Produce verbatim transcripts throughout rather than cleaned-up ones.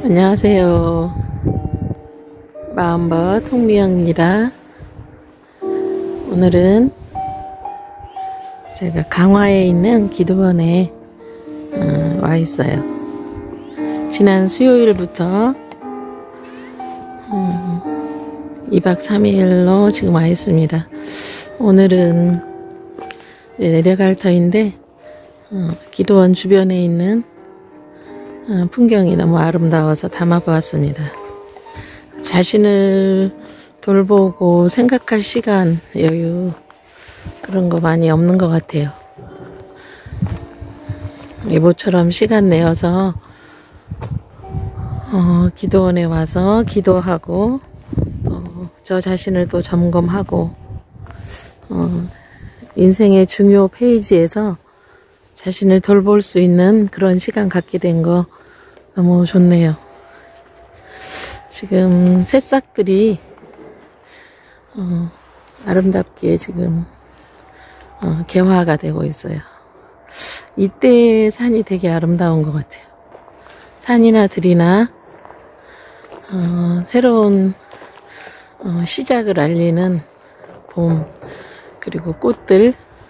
안녕하세요. 마음벗 홍미영입니다. 오늘은 제가 강화에 있는 기도원에 어, 와 있어요. 지난 수요일부터 음, 이 박 삼 일로 지금 와 있습니다. 오늘은 내려갈 터인데 어, 기도원 주변에 있는 어, 풍경이 너무 아름다워서 담아보았습니다. 자신을 돌보고 생각할 시간, 여유 그런 거 많이 없는 것 같아요. 이모처럼 시간 내어서 어, 기도원에 와서 기도하고 또 저 자신을 또 점검하고 어, 인생의 중요 페이지에서 자신을 돌볼 수 있는 그런 시간 갖게 된 거 너무 좋네요. 지금 새싹들이 어, 아름답게 지금 어, 개화가 되고 있어요. 이때 산이 되게 아름다운 것 같아요. 산이나 들이나 어, 새로운 어, 시작을 알리는 봄 그리고 꽃들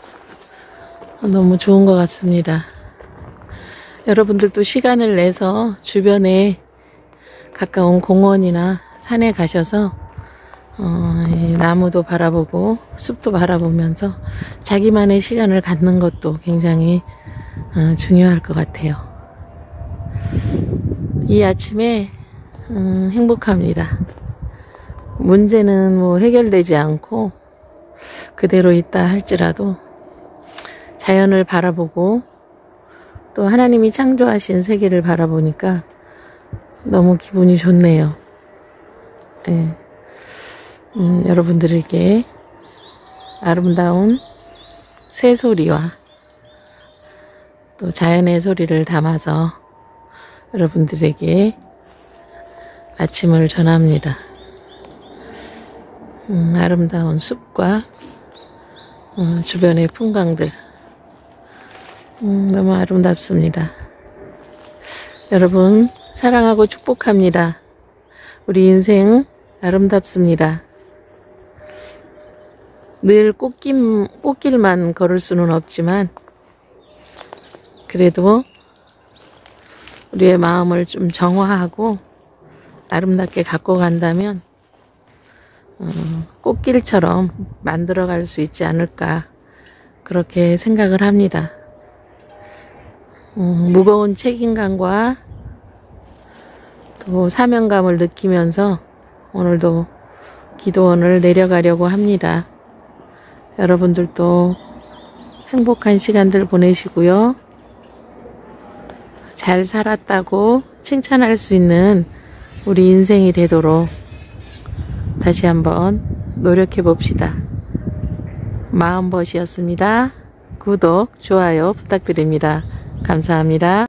너무 좋은 것 같습니다. 여러분들도 시간을 내서 주변에 가까운 공원이나 산에 가셔서 어, 나무도 바라보고 숲도 바라보면서 자기만의 시간을 갖는 것도 굉장히 어, 중요할 것 같아요. 이 아침에 음, 행복합니다. 문제는 뭐 해결되지 않고 그대로 있다 할지라도 자연을 바라보고 또 하나님이 창조하신 세계를 바라보니까 너무 기분이 좋네요. 네. 음, 여러분들에게 아름다운 새소리와 또 자연의 소리를 담아서 여러분들에게 아침을 전합니다. 음, 아름다운 숲과 어, 주변의 풍광들 음, 너무 아름답습니다. 여러분 사랑하고 축복합니다. 우리 인생 아름답습니다. 늘 꽃길, 꽃길만 걸을 수는 없지만 그래도 우리의 마음을 좀 정화하고 아름답게 갖고 간다면 어, 꽃길처럼 만들어갈 수 있지 않을까 그렇게 생각을 합니다. 음, 무거운 책임감과 또 사명감을 느끼면서 오늘도 기도원을 내려가려고 합니다. 여러분들도 행복한 시간들 보내시고요. 잘 살았다고 칭찬할 수 있는 우리 인생이 되도록 다시 한번 노력해 봅시다. 마음벗이었습니다. 구독, 좋아요 부탁드립니다. 감사합니다.